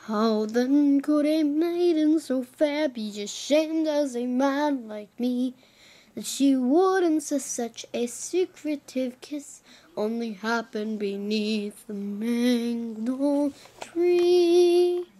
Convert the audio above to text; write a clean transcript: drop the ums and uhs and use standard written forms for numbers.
How then could a maiden so fair be ashamed as a man like me, that she would insist such a secretive kiss only happened beneath the mango tree?